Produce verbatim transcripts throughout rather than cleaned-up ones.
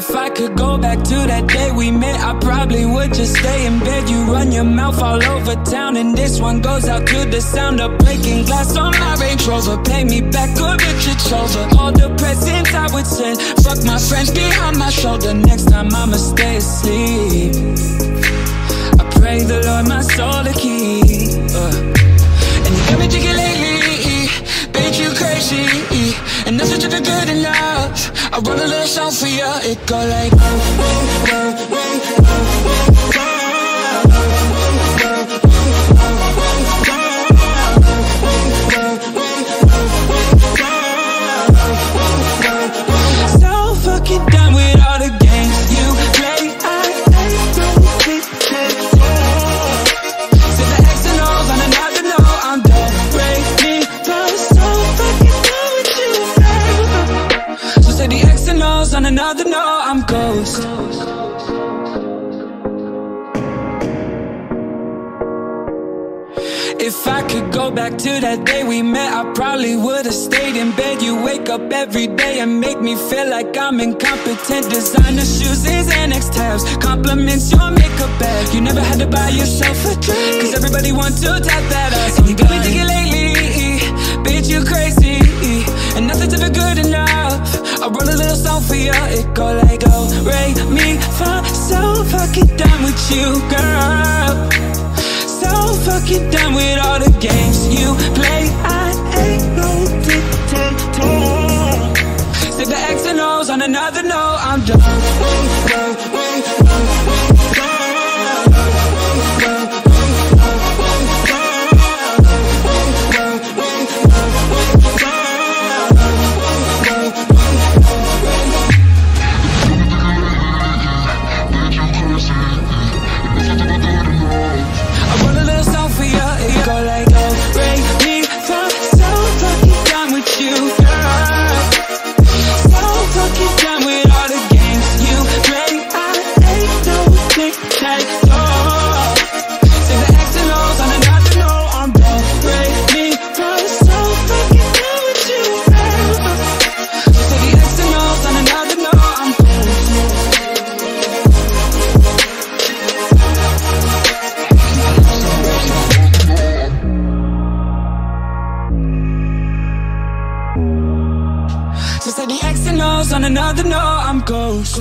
If I could go back to that day we met, I probably would just stay in bed. You run your mouth all over town, and this one goes out to the sound of breaking glass on my Range Rover. Pay me back or Richard Trover. All the presents I would send, fuck my friends behind my shoulder. Next time I'ma stay asleep. I pray the Lord my soul to keep. uh. And you got me thinking lately, bitch you crazy, and nothing's ever good enough. I wrote a little song for you, it go like so fucking done with all the games you play. I ain't no dictator. Say the X and O's on another note, I'm done. Break me, but so fucking done with you, babe. So say the X and O's on another note, I'm ghost. If I could go back to that day we met, I probably would've stayed in bed. You wake up every day and make me feel like I'm incompetent. Designer shoes is Xanax tabs, compliments your makeup bag. You never had to buy yourself a drink, cause everybody wants to tap that ass. And you got me thinking lately, bitch you crazy, and nothing's ever good enough. I wrote a little song for you, it go like oh, Ray, me, fa, so fucking done with you, girl. So fucking done with all the games you play. I ain't no dictator. Say the X and O's on another note, I'm done. On another note, I'm ghost.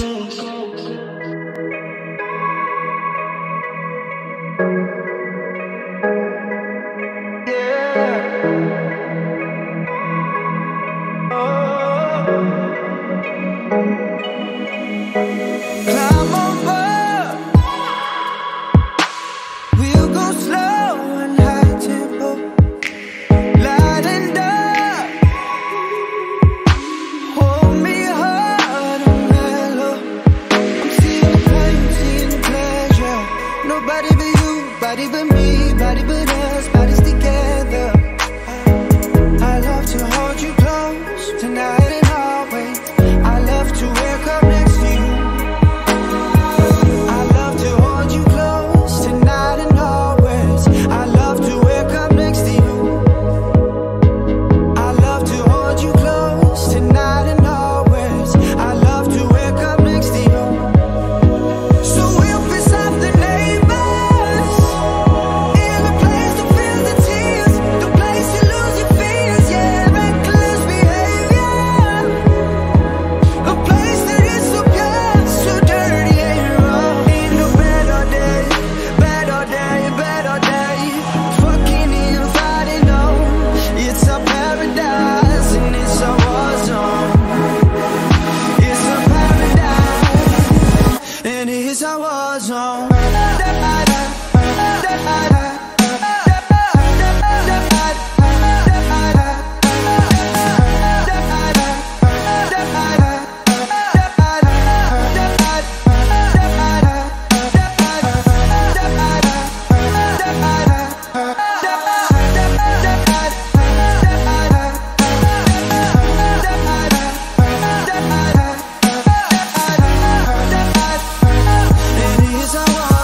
I want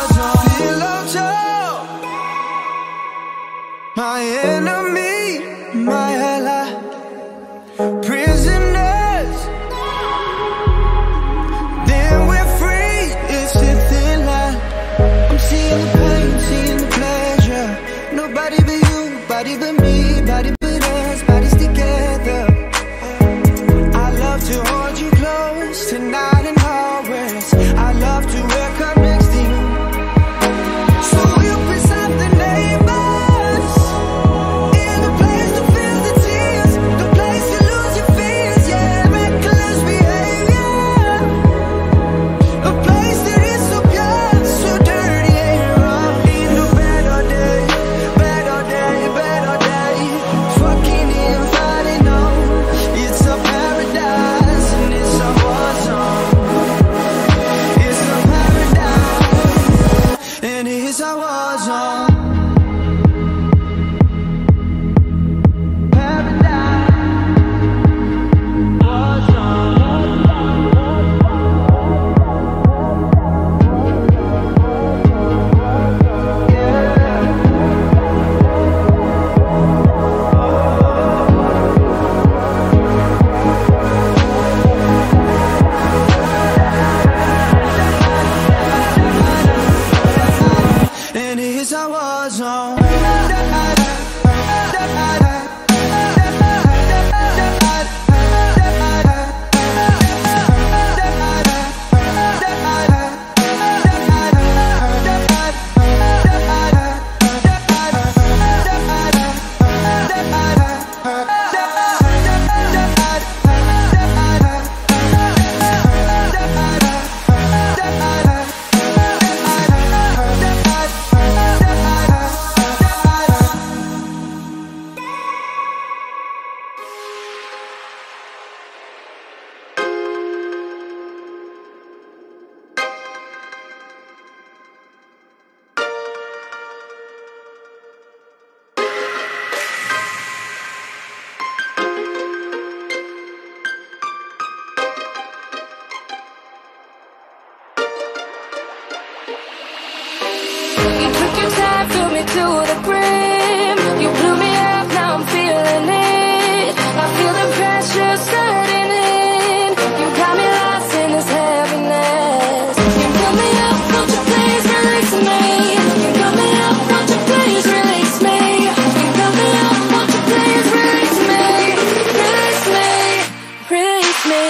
to the brim. You blew me up, now I'm feeling it. I feel the pressure setting in. You got me lost in this heaviness. You fill me up, won't you please release me? You fill me up, won't you please release me? You fill me up, won't you please release me? Release me, release me.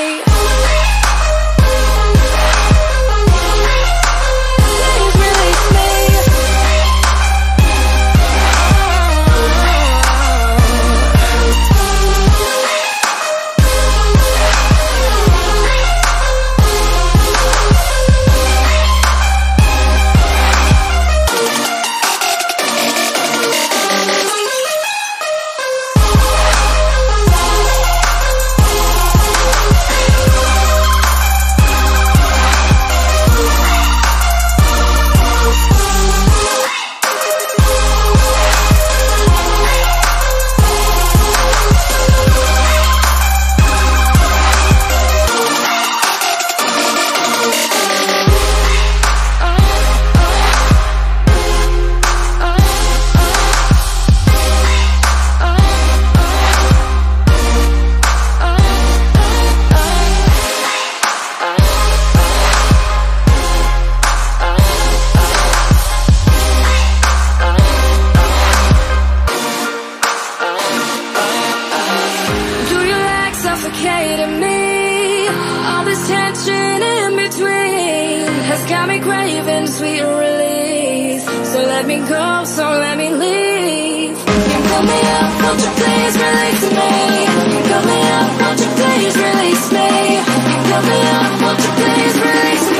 Suffocating me, all this tension in between has got me craving sweet release. So let me go, so let me leave. You fill me up, won't you please release me? You fill me up, won't you please release me? You fill me up, won't you please release me?